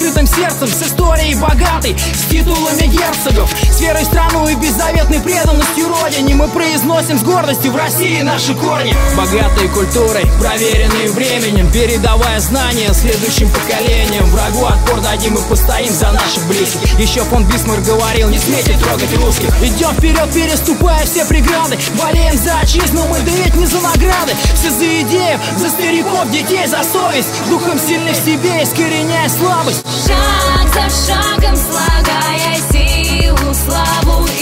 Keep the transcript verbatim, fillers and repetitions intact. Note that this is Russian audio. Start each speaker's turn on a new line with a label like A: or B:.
A: открытым сердцем, с историей богатой, с титулами герцогов, с верой в страну и беззаветной преданностью родине. Мы произносим с гордостью: в России наши корни. Богатой культурой, проверенной временем, передавая знания следующим поколениям. Врагу отпор дадим и постоим за наших близких. Еще фон Бисмарк говорил: не смейте трогать русских. Идем вперед, переступая все преграды, болеем за отчизну мы, да ведь не за награды. Все за идею, за стариков, детей, за совесть, духом сильный в себе, искореняя слабость.
B: Шаг за шагом, слагая силу, славу